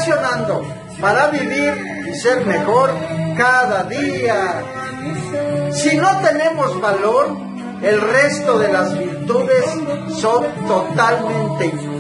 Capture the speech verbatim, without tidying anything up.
reflexionando para vivir y ser mejor cada día. Si no tenemos valor, el resto de las virtudes son totalmente inútiles.